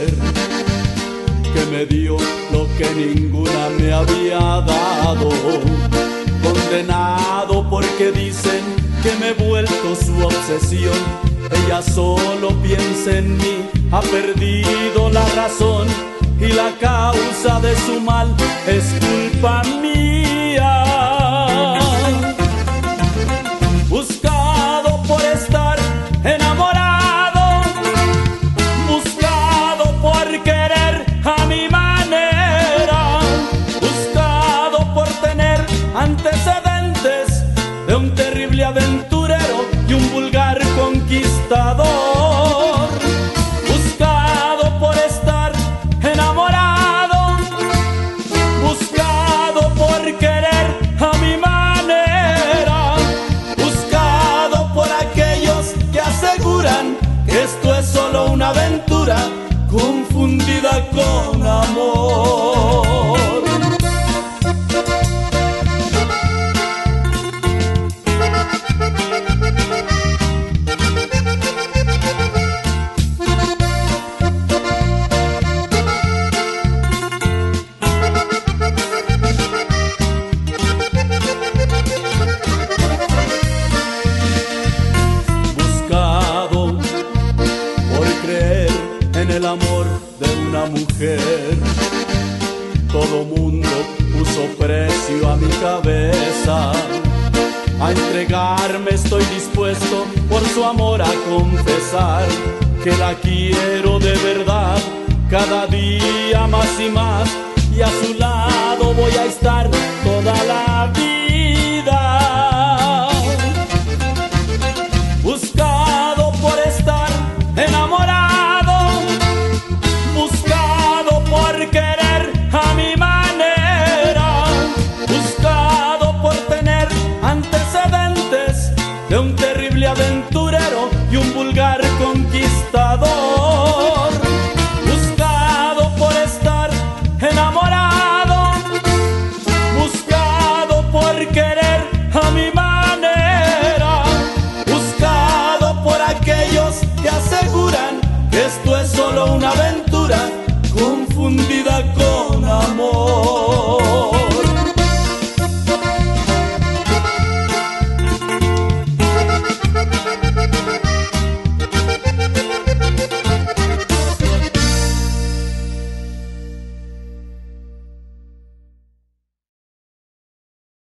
mujer que me dio lo que ninguna me había dado. Condenado porque dicen que me he vuelto su obsesión. Ella solo piensa en mí, ha perdido la razón, y la causa de su mal es culpa mía. Buscado por estar enamorado, buscado por querer a mi manera, buscado por tener antecedentes de un terrible aventurero y un vulgar conquistador. Buscado por estar enamorado, buscado por querer a mi manera, buscado por aquellos que aseguran que esto es solo una aventura confundida con amor. En el amor de una mujer, todo mundo puso precio a mi cabeza. A entregarme estoy dispuesto por su amor a confesar que la quiero de verdad, cada día más y más, y a su lado